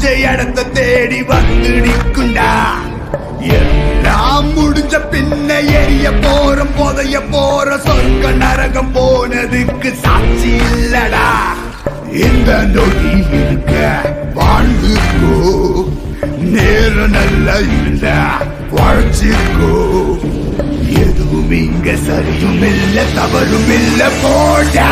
இடத்தை தேடி வந்து நிற்குண்டா. எல்லாம் முடிஞ்ச பின்ன எரிய போறோம், புதைய போற சொர்க்க நரகம் போனதுக்கு சாட்சி இல்லடா. இந்த நொடி இருக்க வாழ்ந்துக்கோ, நேரம் நல்லா இல்ல வாழ்ச்சிக்கோ. எதுவும் இங்க சரியும் இல்ல தவறும் இல்ல போடா.